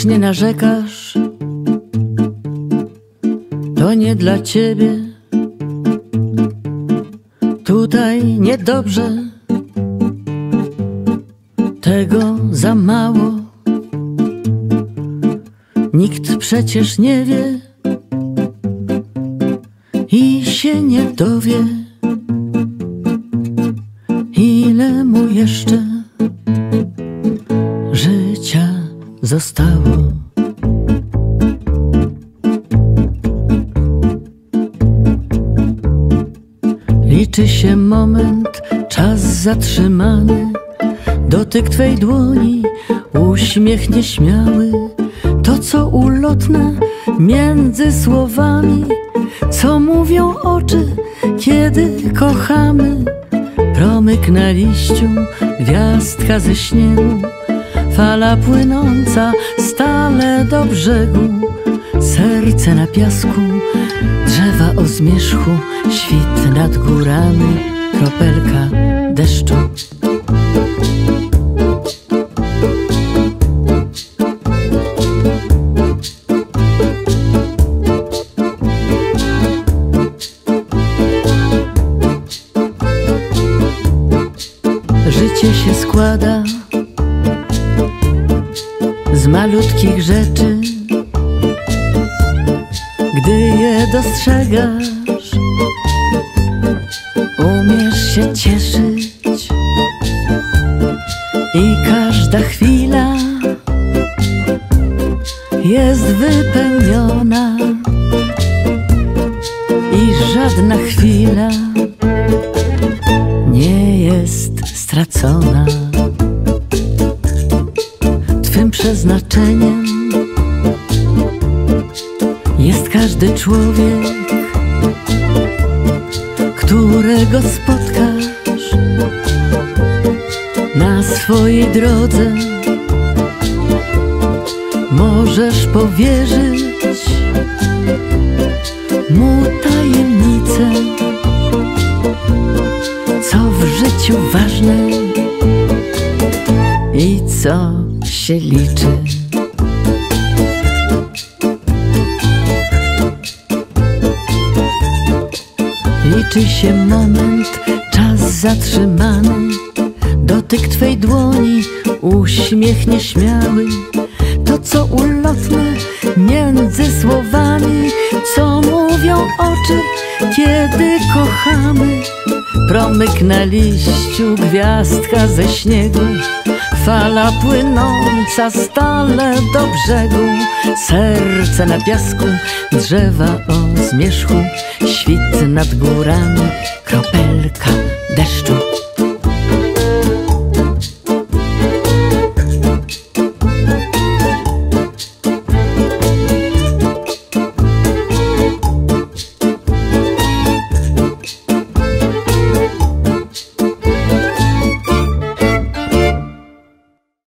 nie narzekasz, to nie dla ciebie. Tutaj niedobrze, tego za mało. Nikt przecież nie wie i się nie dowie, ile mu jeszcze życia zostało. Liczy się moment, czas zatrzymany, dotyk twej dłoni, uśmiech nieśmiały. To, co ulotne między słowami, co mówią oczy, kiedy kochamy. Promyk na liściu, gwiazdka ze śniegu, fala płynąca stale do brzegu. Serce na piasku, drzewa o zmierzchu, świt nad górami, kropelka deszczu. Życie się składa z malutkich rzeczy. Gdy je dostrzegasz, umiesz się cieszyć i każda chwila jest wypełniona i żadna chwila nie jest stracona. Twym przeznaczeniem jest każdy człowiek, którego spotkasz na swojej drodze. Możesz powierzyć mu tajemnicę, co w życiu ważne i co się liczy. Liczy się moment, czas zatrzymany, dotyk twej dłoni, uśmiech nieśmiały. To, co ulotne między słowami, co mówią oczy, kiedy kochamy. Promyk na liściu, gwiazdka ze śniegu, fala płynąca stale do brzegu. Serce na piasku, drzewa o zmierzchu, świt nad górami, kropelka deszczu.